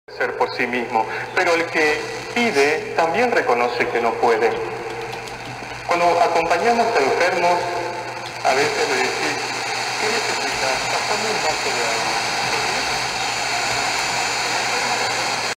ser por sí mismo, pero el que pide también reconoce que no puede. Cuando acompañamos a enfermos, a veces le decís, ¿qué necesitas? Pasame un vaso de